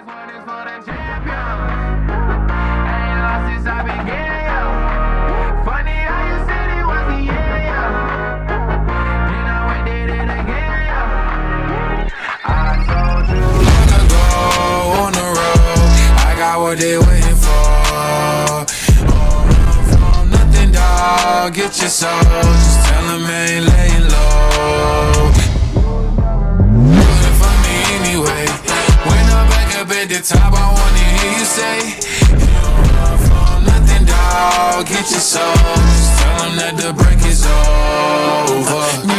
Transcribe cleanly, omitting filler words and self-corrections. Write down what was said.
one is for the champion. Ain't lost since I began. Funny how you said it was the end. Then I went did it again. I told you long ago on the road, I got what they waiting for. Don't run from nothing, dog. Get your soul. Just tell them I ain't laying low. For me anyway. When I'm back up at the top, I wanna hear you say, you don't run from nothing, dog. Get your soul. Just tell them that the break is over.